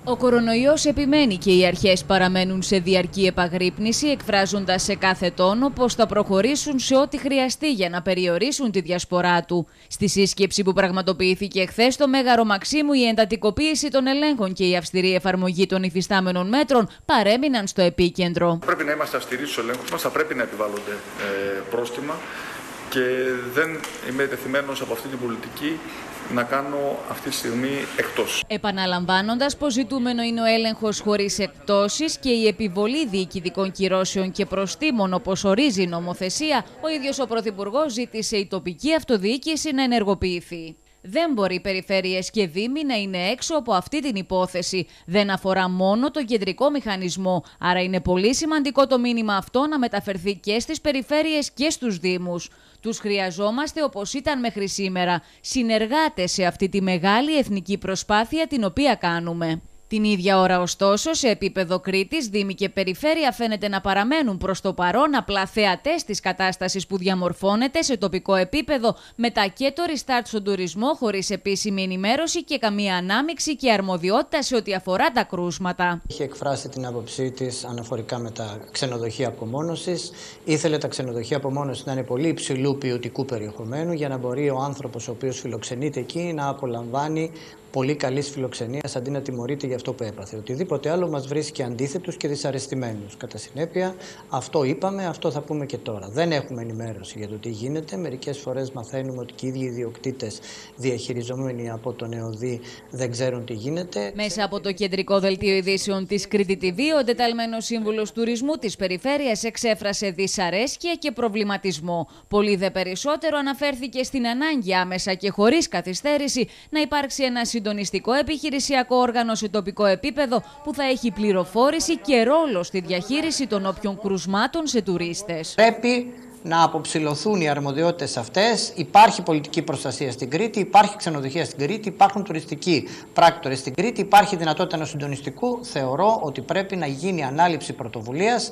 Ο κορονοϊός επιμένει και οι αρχές παραμένουν σε διαρκή επαγρύπνηση, εκφράζοντας σε κάθε τόνο πως θα προχωρήσουν σε ό,τι χρειαστεί για να περιορίσουν τη διασπορά του. Στη σύσκεψη που πραγματοποιήθηκε χθες στο Μέγαρο Μαξίμου, η εντατικοποίηση των ελέγχων και η αυστηρή εφαρμογή των υφιστάμενων μέτρων παρέμειναν στο επίκεντρο. Πρέπει να είμαστε αυστηροί στους ελέγχους μας, θα πρέπει να επιβάλλονται πρόστιμα και δεν είμαι τεθειμένος από αυτή την πολιτική να κάνω αυτή τη στιγμή εκτός. Επαναλαμβάνοντας πως ζητούμενο είναι ο έλεγχος χωρίς εκπτώσεις και η επιβολή διοικητικών κυρώσεων και προστίμων όπως ορίζει η νομοθεσία, ο ίδιος ο Πρωθυπουργός ζήτησε η τοπική αυτοδιοίκηση να ενεργοποιηθεί. Δεν μπορεί οι περιφέρειες και δήμοι να είναι έξω από αυτή την υπόθεση. Δεν αφορά μόνο τον κεντρικό μηχανισμό, άρα είναι πολύ σημαντικό το μήνυμα αυτό να μεταφερθεί και στις περιφέρειες και στους δήμους. Τους χρειαζόμαστε όπως ήταν μέχρι σήμερα, συνεργάτες σε αυτή τη μεγάλη εθνική προσπάθεια την οποία κάνουμε. Την ίδια ώρα, ωστόσο, σε επίπεδο Κρήτης, Δήμοι και Περιφέρεια φαίνεται να παραμένουν προς το παρόν απλά θεατές της κατάστασης που διαμορφώνεται σε τοπικό επίπεδο, μετά και το restart στον τουρισμό, χωρίς επίσημη ενημέρωση και καμία ανάμειξη και αρμοδιότητα σε ό,τι αφορά τα κρούσματα. Είχε εκφράσει την άποψή της αναφορικά με τα ξενοδοχεία απομόνωσης. Ήθελε τα ξενοδοχεία απομόνωσης να είναι πολύ υψηλού ποιοτικού περιεχομένου για να μπορεί ο άνθρωπος ο οποίος φιλοξενείται εκεί να απολαμβάνει πολύ καλής φιλοξενίας αντί να τιμωρείται για αυτό που έπαθε. Οτιδήποτε άλλο μας βρίσκει αντίθετους και δυσαρεστημένους. Κατά συνέπεια, αυτό είπαμε, αυτό θα πούμε και τώρα. Δεν έχουμε ενημέρωση για το τι γίνεται. Μερικές φορές μαθαίνουμε ότι και οι ίδιοι ιδιοκτήτες διαχειριζόμενοι από τον ΕΟΔΗ δεν ξέρουν τι γίνεται. Μέσα από το κεντρικό δελτίο ειδήσεων της Κρήτη TV, ο εντεταλμένος σύμβουλος τουρισμού της περιφέρειας εξέφρασε δυσαρέσκεια και προβληματισμό. Πολύ δε περισσότερο αναφέρθηκε στην ανάγκη άμεσα και χωρίς καθυστέρηση να υπάρξει ένα συντονιστικό επιχειρησιακό όργανο σε τοπικό επίπεδο που θα έχει πληροφόρηση και ρόλο στη διαχείριση των όποιων κρουσμάτων σε τουρίστες. Πρέπει να αποψηλωθούν οι αρμοδιότητες αυτές. Υπάρχει πολιτική προστασία στην Κρήτη, υπάρχει ξενοδοχεία στην Κρήτη, υπάρχουν τουριστικοί πράκτορες στην Κρήτη, υπάρχει δυνατότητα ενός συντονιστικού. Θεωρώ ότι πρέπει να γίνει ανάληψη πρωτοβουλίας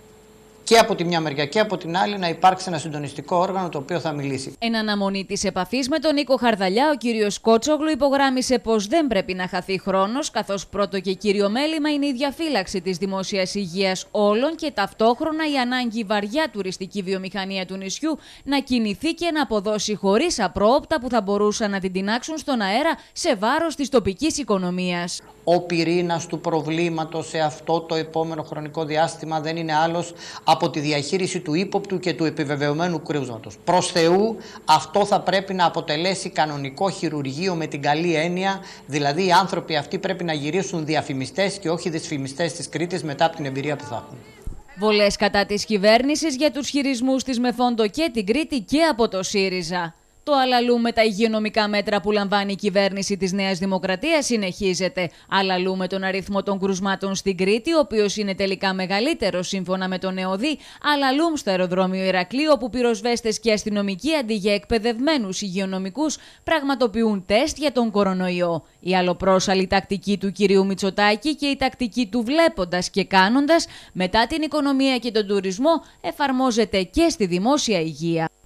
και από τη μια μεριά και από την άλλη να υπάρξει ένα συντονιστικό όργανο το οποίο θα μιλήσει. Εν αναμονή της επαφής με τον Νίκο Χαρδαλιά, ο κύριος Κότσογλου υπογράμμισε πως δεν πρέπει να χαθεί χρόνος, καθώς πρώτο και κύριο μέλημα είναι η διαφύλαξη της δημόσιας υγείας όλων και ταυτόχρονα η ανάγκη βαριά τουριστική βιομηχανία του νησιού να κινηθεί και να αποδώσει χωρίς απρόοπτα που θα μπορούσαν να την τινάξουν στον αέρα σε βάρος της τοπικής οικονομίας. Ο πυρήνας του προβλήματος σε αυτό το επόμενο χρονικό διάστημα δεν είναι άλλος από τη διαχείριση του ύποπτου και του επιβεβαιωμένου κρούσματος. Προς Θεού, αυτό θα πρέπει να αποτελέσει κανονικό χειρουργείο με την καλή έννοια, δηλαδή οι άνθρωποι αυτοί πρέπει να γυρίσουν διαφημιστές και όχι δυσφημιστές της Κρήτης μετά από την εμπειρία που θα έχουν. Βολές κατά της κυβέρνησης για τους χειρισμούς της Μεφόντο και την Κρήτη και από το ΣΥΡΙΖΑ. Το αλαλού με τα υγειονομικά μέτρα που λαμβάνει η κυβέρνηση της Νέας Δημοκρατίας συνεχίζεται. Αλαλού με τον αριθμό των κρουσμάτων στην Κρήτη, ο οποίος είναι τελικά μεγαλύτερο σύμφωνα με τον ΕΟΔΗ. Αλαλούμ στο αεροδρόμιο Ηρακλείου, όπου πυροσβέστες και αστυνομικοί αντί για εκπαιδευμένους υγειονομικούς πραγματοποιούν τεστ για τον κορονοϊό. Η αλλοπρόσαλη τακτική του κυρίου Μητσοτάκη και η τακτική του βλέποντας και κάνοντας μετά την οικονομία και τον τουρισμό εφαρμόζεται και στη δημόσια υγεία.